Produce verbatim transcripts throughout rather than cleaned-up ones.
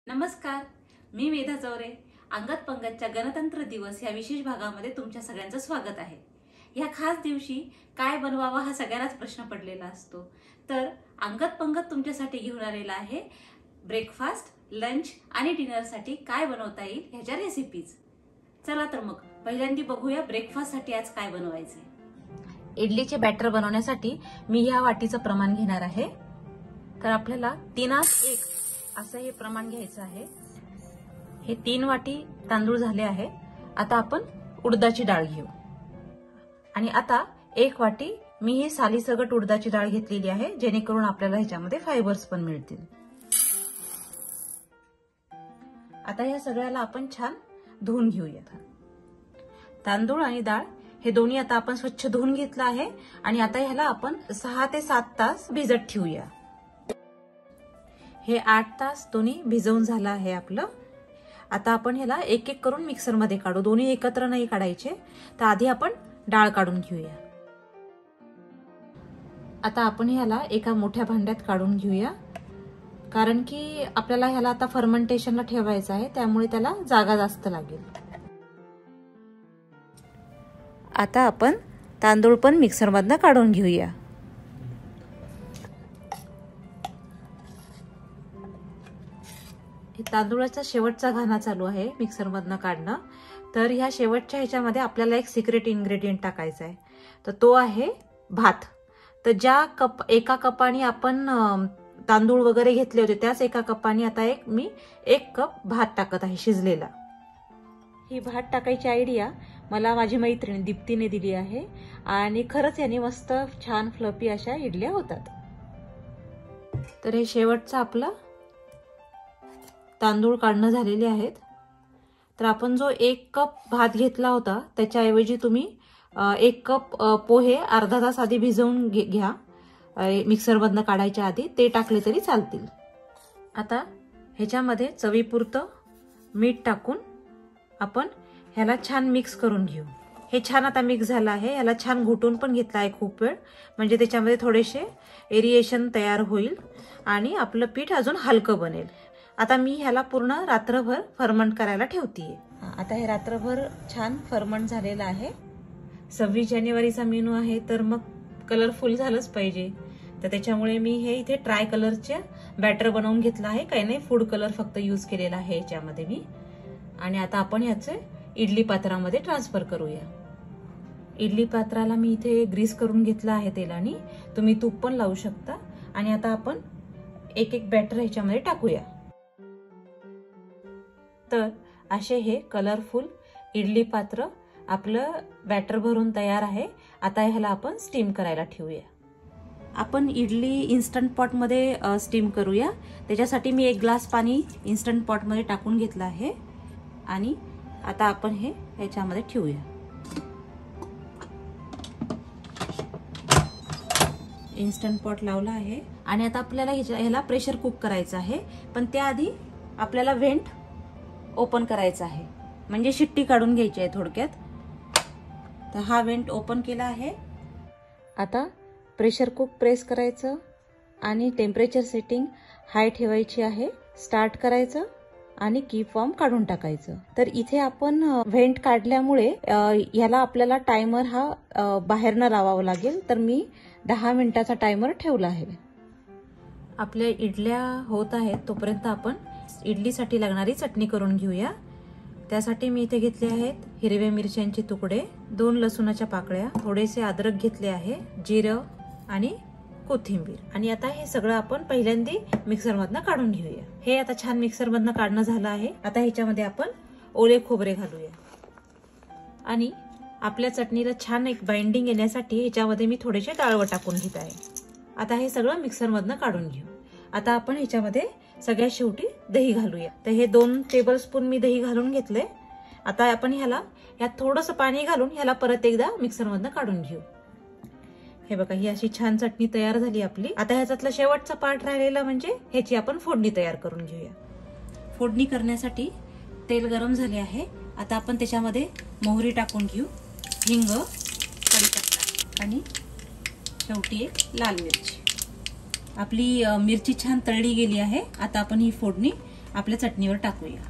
नमस्कार, मी मेधा चौरे. अंगद पंगतच्या गणतंत्र दिवस या विशेष भागामध्ये तुमच्या सगळ्यांचं स्वागत आहे. या खास दिवशी काय बनवावा हा सगळ्यांनाच प्रश्न पडलेला असतो. तर अंगद पंगत तुमच्यासाठी घेऊन आलेला आहे ब्रेकफास्ट, लंच आणि डिनरसाठी काय बनवता येईल ह्याच्या रेसिपीज. चला तर मग पहिल्यांदा बघूया ब्रेकफास्ट साठी आज काय बनवायचे. इडलीचे बॅटर बनवण्यासाठी मी ह्या वाटीचं प्रमाण घेणार आहे. तर आपल्याला तीनास एक असं हे प्रमाण घ्यायचं आहे. हे तीन वाटी तांदूळ झाले आहे. आता आपण उडदाची डाळ घेऊ आणि आता एक वाटी मी ही सालीसगट उडदाची डाळ घेतलेली आहे, जेणेकरून आपल्याला ह्याच्यामध्ये फायबर्स पण मिळतील. आता या सगळ्याला आपण छान धुवून घेऊया. तांदूळ आणि डाळ हे दोन्ही आता आपण स्वच्छ धुवून घेतलं आहे आणि आता ह्याला आपण सहा ते सात तास भिजत ठेवूया. हे आठ तास दोन्ही भिजवून झालं आहे आपलं. आता आपण ह्याला एक एक करून मिक्सर मध्ये काढू. दोन्ही एकत्र नाही काढायचे. तर आधी आपण डाळ काढून घेऊया. आता आपण ह्याला एका मोठ्या भांड्यात काढून घेऊया, कारण की आपल्याला ह्याला आता फर्मेंटेशनला ठेवायचं आहे, त्यामुळे त्याला जागा जास्त लागेल. आता आपण तांदूळ पण मिक्सर मधनं काढून घेऊया. तांदूळाचा शेवटचा घाणा चालू आहे मिक्सर मधनं काढणं. तर ह्या शेवटच्या ह्याच्यामध्ये आपल्याला एक सिक्रेट इन्ग्रेडियंट टाकायचा आहे. तर तो आहे भात. तर ज्या कप एका कपाने आपण तांदूळ वगैरे घेतले होते त्याच एका कपाने आता एक मी एक कप भात टाकत आहे शिजलेला. ही भात टाकायची आयडिया मला माझी मैत्रीण दीप्तीने दिली आहे आणि खरंच याने मस्त छान फ्लफी अशा इडल्या होतात. तर हे शेवटचं आपलं तांदूळ काढणं झालेले आहेत. तर आपण जो एक कप भात घेतला होता त्याच्याऐवजी तुम्ही एक कप पोहे अर्धा तास आधी भिजवून घ्या. मिक्सर मधनं काढायच्या आधी ते टाकले तरी चालतील. आता ह्याच्यामध्ये चवीपुरतं मीठ टाकून आपण ह्याला छान मिक्स करून घेऊ. हे छान आता मिक्स झालं आहे. ह्याला छान घुटून पण घेतलं आहे खूप वेळ, म्हणजे त्याच्यामध्ये थोडेसे एरिएशन तयार होईल आणि आपलं पीठ अजून हलकं बनेल. आता मी ह्याला पूर्ण रात्रभर फर्मंट करायला ठेवतीये. आता हे रात्रभर छान फर्मंट झालेलं आहे. सव्वीस जानेवारीचा मेनू आहे, तर मग कलरफुल झालंच पाहिजे. तर त्याच्यामुळे मी हे इथे ट्राय कलरचे बॅटर बनवून घेतलं आहे. काही नाही, फूड कलर फक्त यूज केलेला आहे याच्यामध्ये मी. आणि आता आपण ह्याचे इडली पात्रामध्ये ट्रान्सफर करूया. इडली पात्राला मी इथे ग्रीस करून घेतलं आहे तेलाने. तुम्ही तूप पण लावू शकता. आणि आता आपण एक एक बॅटर ह्याच्यामध्ये टाकूया. तर असे हे कलरफुल इडली पात्र आपलं बॅटर भरून तयार आहे. आता ह्याला आपण स्टीम करायला ठेवूया. आपण इडली इन्स्टंट पॉट मध्ये स्टीम करूया. त्याच्यासाठी मी एक ग्लास पाणी इन्स्टंट पॉट मध्ये टाकून घेतलं आहे आणि आता आपण हे ह्याच्यामध्ये ठेवूया. इन्स्टंट पॉट लावला आहे आणि आता आपल्याला ह्याला प्रेशर कुक करायचं आहे. पण त्याआधी आपल्याला व्हेंट ओपन करायचा आहे, म्हणजे शिट्टी काढून घ्यायची आहे थोडक्यात. तर हा व्हेंट ओपन केला आहे. आता प्रेशर कुक प्रेस करायचं आणि टेम्परेचर सेटिंग हाय ठेवायची आहे. स्टार्ट करायचं आणि की फॉर्म काढून टाकायचं. तर इथे आपण व्हेंट काढल्यामुळे ह्याला आपल्याला टायमर हा बाहेरनं लावावा लागेल. तर मी दहा मिनिटाचा टायमर ठेवला आहे. आपल्या इडल्या होत आहेत तोपर्यंत आपण इडलीसाठी लागणारी चटणी करून घेऊया. त्यासाठी मी इथे घेतले आहेत हिरव्या मिरच्यांचे तुकडे, दोन लसूणाच्या पाकळ्या, थोडेसे अद्रक घेतले आहे, जिरं आणि कोथिंबीर. आणि आता हे सगळं आपण पहिल्यांदा मिक्सर मधनं काढून घेऊया. हे आता छान मिक्सर मधनं काढणं झालं आहे. आता ह्याच्यामध्ये आपण ओले खोबरे घालूया आणि आपल्या चटणीला छान एक बाइंडिंग येण्यासाठी ह्याच्यामध्ये मी थोडेसे डाळवं टाकून घेत आहे. आता हे सगळं मिक्सर मधनं काढून घेऊ. आता आपण ह्याच्यामध्ये सगळ्यात शेवटी दही घालूया. तर हे दोन टेबल स्पून मी दही घालून घेतले. आता आपण ह्याला यात थोडंसं पाणी घालून ह्याला परत एकदा मिक्सर मधनं काढून घेऊ. हे बघा, ही अशी छान चटणी तयार झाली आपली. आता ह्याच्यातला शेवटचा पार्ट राहिलेला म्हणजे ह्याची आपण फोडणी तयार करून घेऊया. फोडणी करण्यासाठी तेल गरम झाले आहे. आता आपण त्याच्यामध्ये मोहरी टाकून घेऊ, हिंग, कढीपत्ता आणि शेवटी एक लाल मिरची. आपली मिरची छान तळली गेली आहे. आता आपण ही फोडणी आपल्या चटणीवर टाकूया।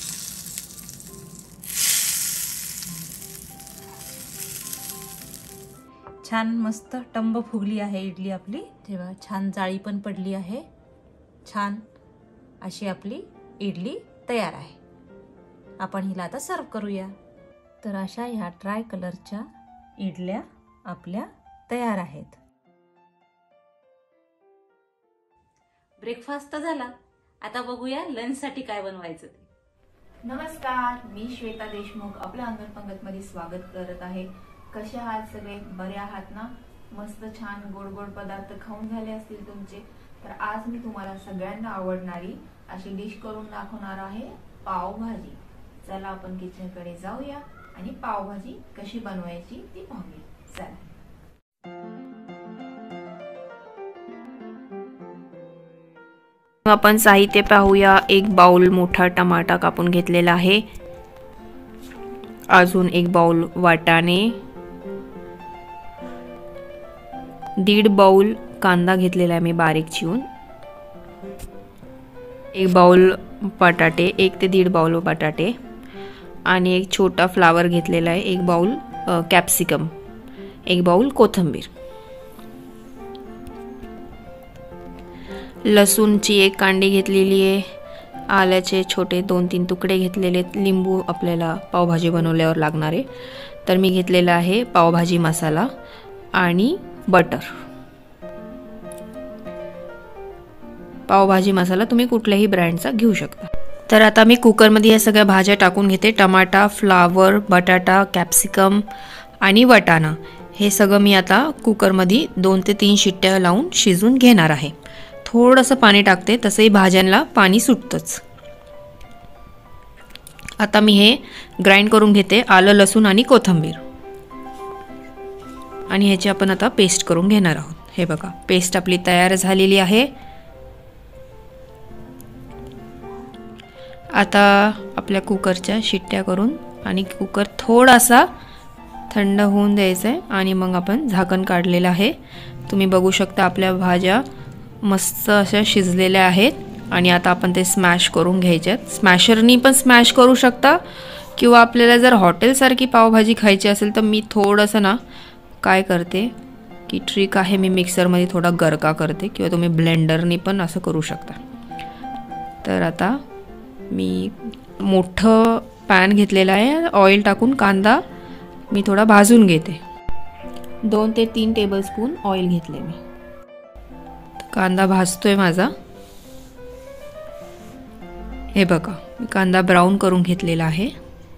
छान मस्त टंब फुगली आहे इडली आपली। तेव्हा छान जाळी पण पडली आहे। छान अशी आपली इडली तयार आहे। आपण हिला आता सर्व करूया। तर अशा ह्या ट्राय कलरच्या इडल्या आपल्या तयार आहेत। ब्रेकफास्ट झाला, आता बघूया लंच साठी काय बनवायचं ते। नमस्कार, मी श्वेता देशमुख आपल्या अंगण पंगत मध्ये स्वागत करत आहे। कसे आहात सगळे? बरे आहात ना? मस्त छान गोड गोड पदार्थ खाऊन झाले असतील तुमचे। तर आज मी तुम्हाला सगळ्यांना आवडणारी अशी डिश करून दाखवणार आहे, पावभाजी। चला आपण किचन कडे जाऊया आणि पावभाजी कशी बनवायची ती पाहूया। चला आपण साहित्य पाहूया। एक बाउल मोठा टमाटा कापून घेतलेला आहे, अजून एक बाउल वाटाणे, दीड बाउल कांदा घेतलेला आहे मी बारीक चिरून, एक बाउल बटाटे, एक ते दीड बाउल बटाटे आणि एक छोटा फ्लावर घेतलेला आहे, एक बाउल कॅप्सिकम, एक बाउल कोथिंबीर, लसूणची एक कांडी घेतलेली आहे, आल्याचे छोटे दोन तीन तुकडे घेतलेले, लिंबू आपल्याला पावभाजी बनवल्यावर लागणारे, तर मी घेतलेला आहे पावभाजी मसाला आणि बटर। पावभाजी मसाला तुम्ही कुठल्याही ब्रँडचा घेऊ शकता। तर आता मी कुकरमध्ये या सगळ्या भाज्या टाकून घेते। टमाटा, फ्लावर, बटाटा, कॅप्सिकम आणि वाटाणा हे सगळं मी आता कुकरमध्ये दोन ते तीन शिट्ट्या लावून शिजवून घेणार आहे। थोडंसं पाणी टाकते, तसंही भाज्यांना पाणी सुटतंच। आता मी हे ग्राइंड करून घेते, आलं, लसूण आणि कोथिंबीर, आणि ह्याची आपण आता पेस्ट करून घेणार आहोत। हे बघा, पेस्ट आपली तयार झालेली आहे। आता आपल्या कुकरच्या शिट्ट्या करून आणि कुकर थोडासा थंड होऊन द्यायचं आहे आणि मग आपण झाकण काढलेलं आहे। तुम्ही बघू शकता आपल्या भाज्या मस्त अशा शिजलेल्या आहेत आणि आता आपण ते स्मॅश करून घ्यायच्यात। स्मॅशरनी पण स्मॅश करू शकता किंवा आपल्याला जर हॉटेलसारखी पावभाजी खायची असेल तर मी थोडंसं ना काय करते की ट्रिक आहे, मी मिक्सरमध्ये थोडा गरका करते किंवा तुम्ही ब्लेंडरनी पण असं करू शकता। तर आता मी मोठं पॅन घेतलेला आहे, ऑइल टाकून कांदा मी थोडा भाजून घेते। दोन ते तीन टेबलस्पून ऑइल घेतले मी। कांदा भाजतोय माझा, हे बघा मी कांदा ब्राऊन करून घेतलेला आहे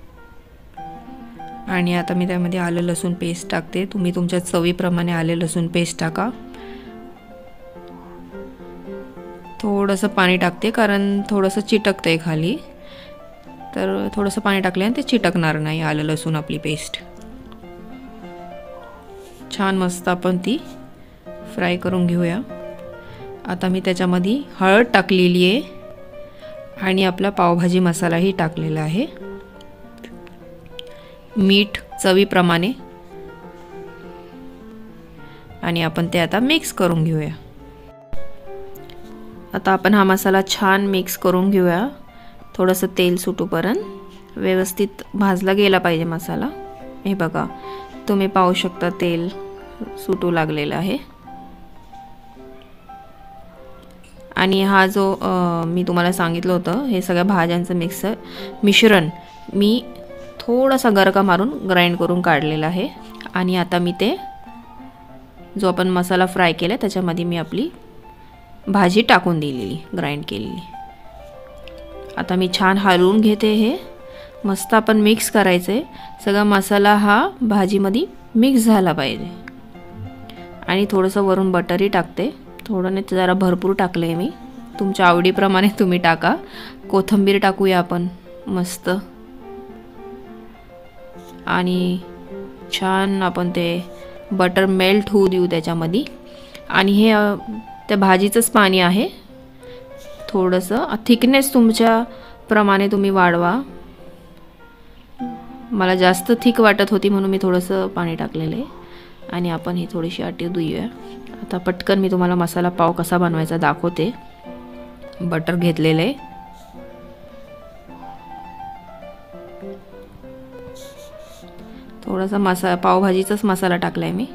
आणि आता मी त्यामध्ये आलं लसूण पेस्ट टाकते। तुम्ही तुमच्या चवीप्रमाणे आलं लसूण पेस्ट टाका। थोडंसं पाणी टाकते कारण थोडंसं चिटकतंय खाली, तर थोडंसं पाणी टाकल्याने ते चिटकणार नाही आलं लसूण आपली पेस्ट। छान मस्त आपण ती फ्राय करून घेऊया। आता मी त्याच्यामध्ये हळद टाकलेली आहे आणि आपला पावभाजी मसालाही टाकलेला आहे, मीठ चवीप्रमाणे, आणि आपण ते आता मिक्स करून घेऊया। आता आपण हा मसाला छान मिक्स करून घेऊया। थोडंसं तेल सुटूपर्यंत व्यवस्थित भाजला गेला पाहिजे मसाला। हे बघा तुम्ही पाहू शकता तेल सुटू लागलेला आहे। आणि हा जो मी तुम्हाला सांगितलं होतं हे सगळ्या भाज्यांचं मिक्सर मिश्रण मी थोडासा गरका मारून ग्राइंड करून काढलेला आहे आणि आता मी ते जो आपण मसाला फ्राय केला त्याच्यामध्ये मी आपली भाजी टाकून दिलेली ग्राइंड केलेली। आता मी छान हलवून घेते, हे मस्त आपण मिक्स करायचं आहे। सगळा मसाला हा भाजीमध्ये मिक्स झाला पाहिजे आणि थोडंसं वरून बटरही टाकते, थोडं नाही जरा भरपूर टाकले मी, तुमच्या आवडीप्रमाणे तुम्ही टाका। कोथिंबीर टाकूया आपण मस्त आणि छान आपण ते बटर मेल्ट होऊ देऊ त्याच्यामध्ये। आणि हे त्या भाजीचंच पाणी आहे, थोडंसं थिकनेस तुमच्या प्रमाणे तुम्ही वाढवा। मला जास्त थिक वाटत होती म्हणून मी थोडंसं पाणी टाकलेलं आहे आणि आपण ही थोडीशी आटी देऊया। आता पटकन मी तुम्हाला मसाला पाव कसा बनवायचा दाखवते। बटर घेतलेलं आहे थोडासा मसाला, पावभाजीचाच मसाला टाकलाय मी,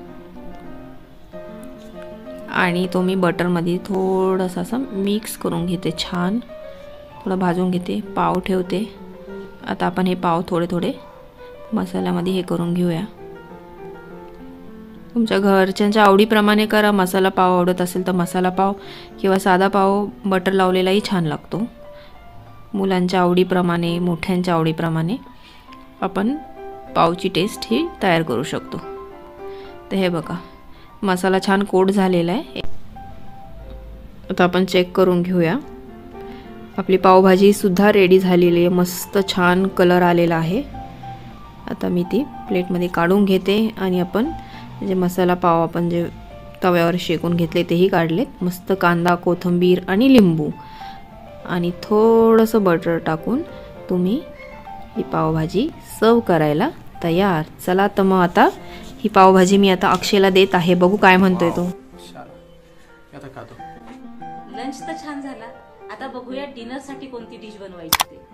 आणि तो मी बटरमध्ये थोडासा असं मिक्स करून घेते, छान थोडं भाजून घेते, पाव ठेवते. आता आपण हे पाव थोडे थोडे मसाल्यामध्ये हे करून घेऊया. तुमच्या घरच्यांच्या आवडीप्रमाणे करा. मसाला पाव आवडत असेल तर मसाला पाव किंवा साधा पाव बटर लावलेलाही छान लागतो. मुलांच्या आवडीप्रमाणे, मोठ्यांच्या आवडीप्रमाणे आपण पावची टेस्ट ही तयार करू शकतो. तर हे बघा, मसाला छान कोट झालेला आहे. आता आपण चेक करून घेऊया. आपली पावभाजी सुद्धा रेडी झालेली आहे, मस्त छान कलर आलेला आहे. आता मी ती प्लेटमध्ये काढून घेते आणि आपण जे मसाला पाव आपण जे तव्यावर शेकून घेतले तेही काढलेत. मस्त कांदा, कोथिंबीर आणि लिंबू आणि थोडंसं बटर टाकून तुम्ही ही पावभाजी सर्व करायला तयार. चला तर मग आता ही पावभाजी मी आता अक्षयला देत आहे. बघू काय म्हणतोय तो. लंच तर छान झाला. आता बघूया डिनर साठी कोणती डिश बनवायची ते.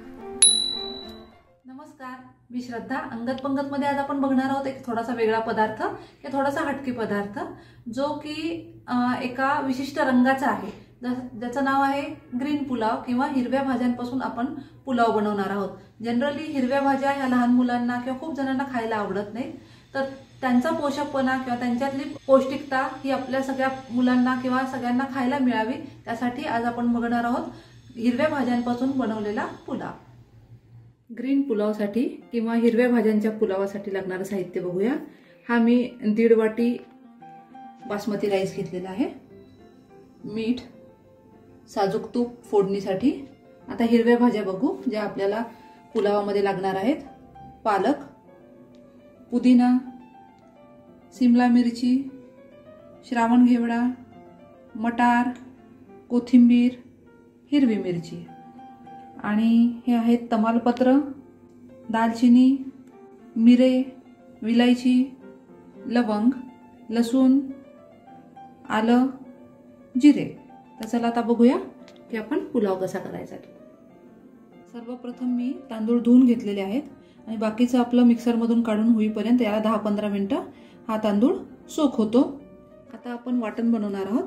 नमस्कार, मी श्रद्धा. अंगत पंगत मध्ये आज आपण बघणार आहोत एक थोडासा वेगळा पदार्थ, या थोडासा हटके पदार्थ, जो की एका विशिष्ट रंगाचा आहे, ज्याचं नाव आहे ग्रीन पुलाव किंवा हिरव्या भाज्यांपासून आपण पुलाव बनवणार आहोत. जनरली हिरव्या भाज्या ह्या लहान मुलांना किंवा खूप जणांना खायला आवडत नाही, तर त्यांचा पोषकपणा किंवा त्यांच्यातली पौष्टिकता ही आपल्या सगळ्या मुलांना किंवा सगळ्यांना खायला मिळावी, त्यासाठी आज आपण बघणार आहोत हिरव्या भाज्यांपासून बनवलेला पुलाव. ग्रीन पुलावसाठी किंवा हिरव्या भाज्यांच्या पुलावासाठी लागणारं साहित्य बघूया. हा मी दीड वाटी बासमती राईस घेतलेला आहे, मीठ, साजूक तूप फोडणीसाठी. आता हिरव्या भाज्या बघू ज्या आपल्याला पुलावामध्ये लागणार आहेत. पालक, पुदिना, सिमला मिरची, श्रावण घेवडा, मटार, कोथिंबीर, हिरवी मिरची, आणि हे आहेत तमालपत्र, दालचिनी, मिरे, विलायची, लवंग, लसूण, आलं, जिरे. तर चला आता बघूया की आपण पुलाव कसा करायचा. सर्वप्रथम मी तांदूळ धुवून घेतलेले आहेत आणि बाकीचं आपलं मिक्सरमधून काढून होईपर्यंत याला दहा पंधरा मिनिटं हा तांदूळ सोक होतो. आता आपण वाटण बनवणार आहोत.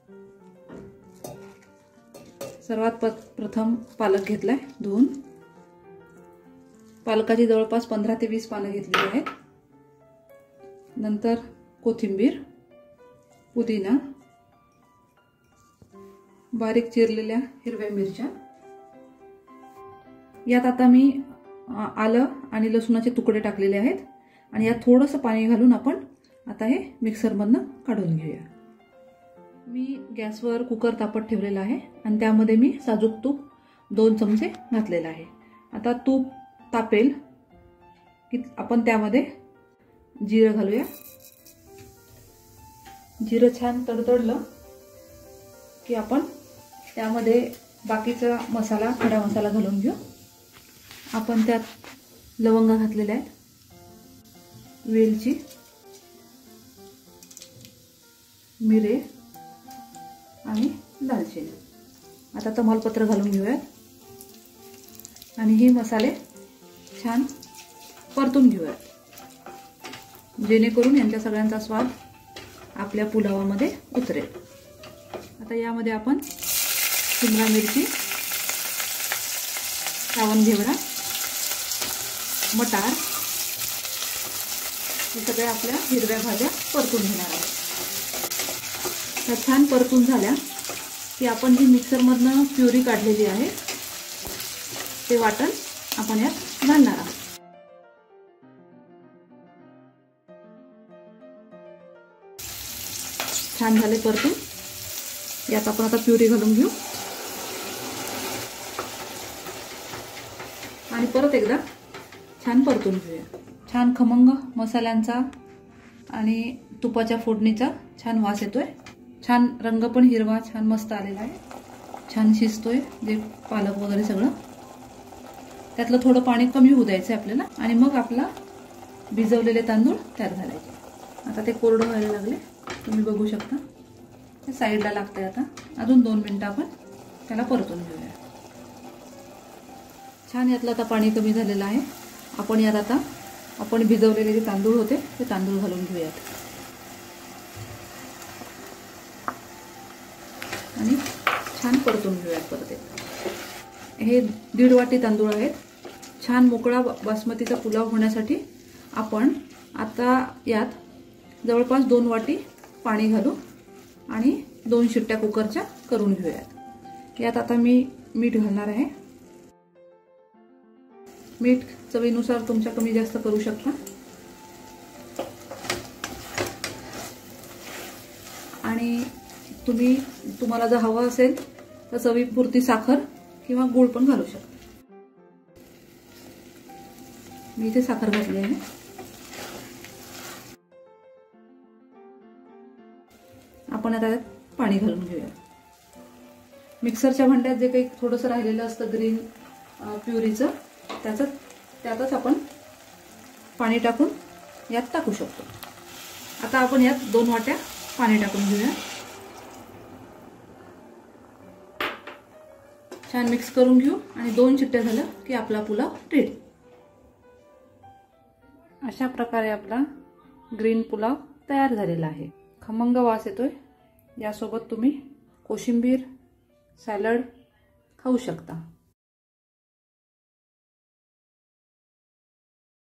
सर्वात प्रथम पालक घेतलाय धुवून. पालकाची जवळपास पंधरा ते वीस पानं घेतलेली आहेत. नंतर कोथिंबीर, पुदिना, बारीक चिरलेल्या हिरव्या मिरच्या. यात आता मी आलं आणि लसूणाचे तुकडे टाकलेले आहेत आणि यात थोडंसं पाणी घालून आपण आता हे मिक्सरमधनं काढून घेऊया. मी गॅसवर कुकर तापत ठेवलेला आहे आणि त्यामध्ये मी साजूक तूप दोन चमचे घातलेलं आहे. आता तूप तापेल की आपण त्यामध्ये जिरं घालूया. जिरं छान तडतडलं की आपण त्यामध्ये बाकीचा मसाला, खडा मसाला घालून घेऊ. आपण त्यात लवंगा घातलेल्या आहेत, वेलची, मिरे आणि दालचिनी. आता तमालपत्र घालून घेऊयात आणि हे मसाले छान परतून घेऊयात, जेणेकरून यांच्या सगळ्यांचा स्वाद आपल्या पुलावामध्ये उतरेल. आता यामध्ये आपण शिमला मिरची, श्रावण घेवडा, मटार हे सगळ्या आपल्या हिरव्या भाज्या परतून घेणार आहोत. त्या छान परतून झाल्या की आपण जी मिक्सरमधनं प्युरी काढलेली आहे ते वाटण आपण यात घालणार आहोत. छान झाले परतून. यात आपण आता प्युरी घालून घेऊ आणि परत एकदा छान परतून घेऊया. छान खमंग मसाल्यांचा आणि तुपाच्या फोडणीचा छान वास येतोय. छान रंग पण हिरवा छान मस्त आलेला आहे. छान शिजतोय जे पालक वगैरे सगळं. त्यातलं थोडं पाणी कमी होऊ द्यायचं आपल्याला आणि मग आपला भिजवलेले तांदूळ त्यात घालायचे. आता ते कोरडं व्हायला लागले, तुम्ही बघू शकता. ते साईडला लागतंय. आता अजून दोन मिनिटं आपण त्याला परतून घेऊया. छान यातलं आता पाणी कमी झालेलं आहे. आपण यात आता आपण भिजवलेले जे तांदूळ होते ते तांदूळ घालून घेऊयात आणि छान परतून घेऊयात. परत हे दीड वाटी तांदूळ आहेत. छान मोकळा बासमतीचा पुलाव होण्यासाठी आपण आता यात जवळपास दोन वाटी पाणी घालू आणि दोन शिट्ट्या कुकरच्या करून घेऊयात. यात आता मी मीठ घालणार आहे. मीठ चवीनुसार तुमच्या कमी जास्त करू शकता. आणि तुम्ही तुम्हाला जर हवं असेल तर चवीपुरती साखर किंवा गूळ पण घालू शकता. मी इथे साखर घातली आहे. आपण आता पाणी घालून घेऊया. मिक्सरच्या भांड्यात जे काही थोडंसं राहिलेलं असतं ग्रीन प्युरीचं त्याचं त्यातच आपण पाणी टाकून यात टाकू शकतो. आता आपण यात दोन वाट्या पाणी टाकून घेऊया. छान मिक्स करून घेऊ आणि दोन शिट्ट्या झाल्या की आपला पुलाव रेडी. अशा प्रकारे आपला ग्रीन पुलाव तयार झालेला आहे. खमंग वास येतोय. यासोबत तुम्ही कोशिंबीर सॅलड खाऊ शकता.